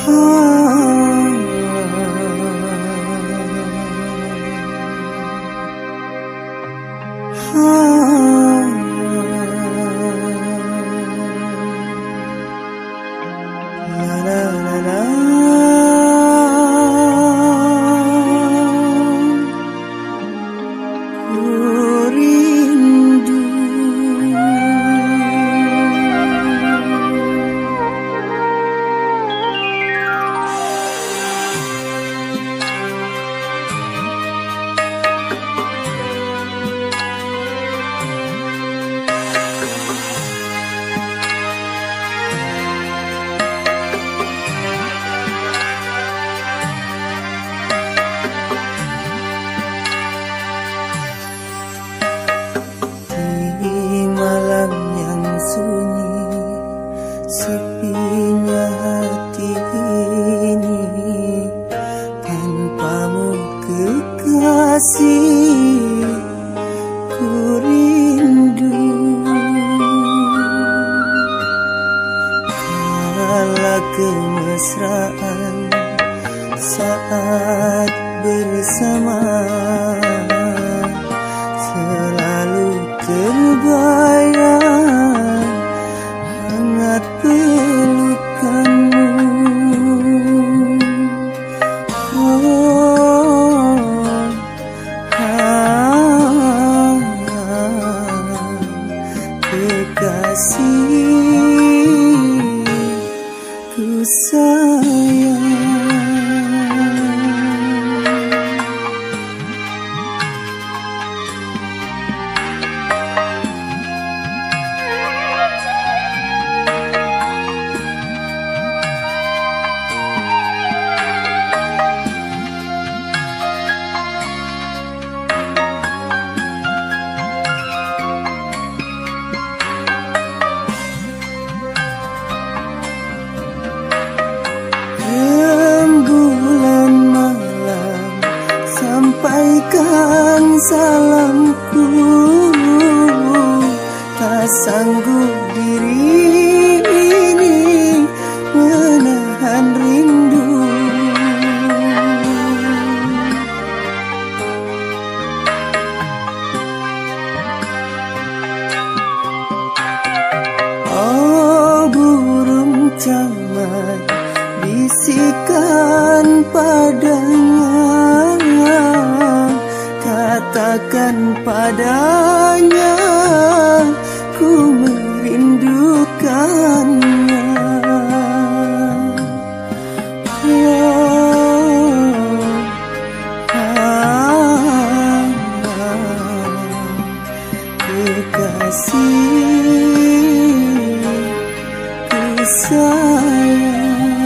Sepinya hati ini tanpamu kekasih, ku rindu. Kala kemesraan saat bersama selalu terbayang hangat pelukanmu. Kekasih ku sayang. Sampaikan salamku, tak sanggup diri ini menahan rindu. Oh burung camar, bisikan padanya, katakan padanya ku merindukannya. Kekasih ku sayang.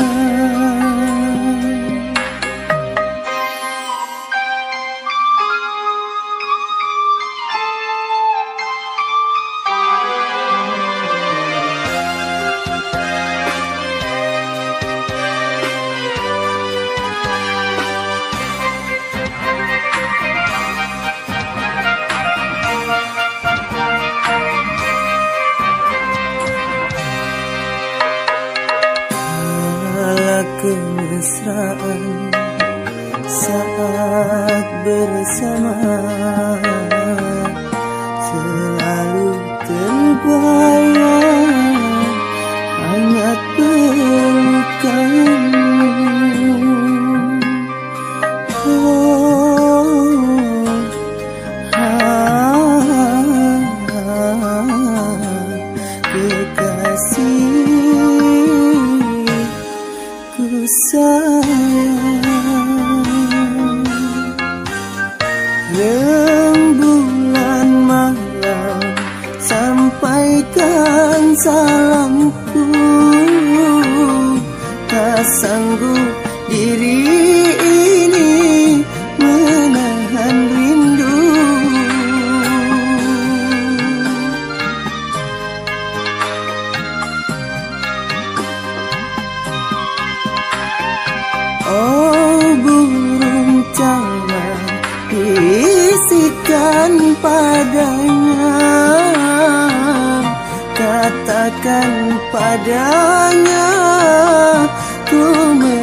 Kemesraan saat bersama selalu terbayang hangat pelukanmu. Kekasih ku sayang. Rembulan malam, sampaikan salamku, tak sanggup diri ini menahan rindu. Oh burung camar, bisikan padanya, katakan padanya ku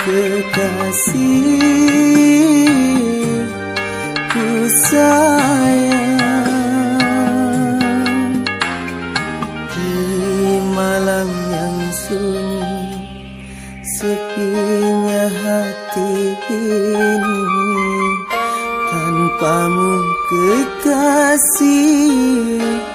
kekasihku sayang. Di malam yang sunyi, sepinya hati ini, tanpamu kekasih